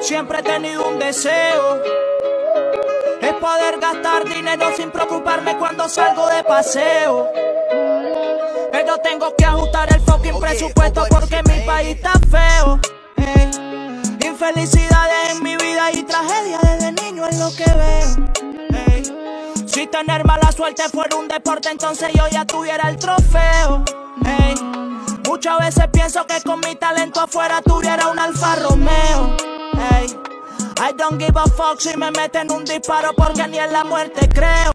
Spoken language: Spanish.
Siempre he tenido un deseo, es poder gastar dinero sin preocuparme cuando salgo de paseo. Pero tengo que ajustar el fucking presupuesto porque mi país está feo. Hey. Infelicidades en mi vida y tragedia desde niño es lo que veo. Hey. Si tener mala suerte fuera un deporte, entonces yo ya tuviera el trofeo. Hey. Muchas veces pienso que con mi talento afuera tuviera un Alfa Romeo. Hey. I don't give a fuck si me meten un disparo porque ni en la muerte creo.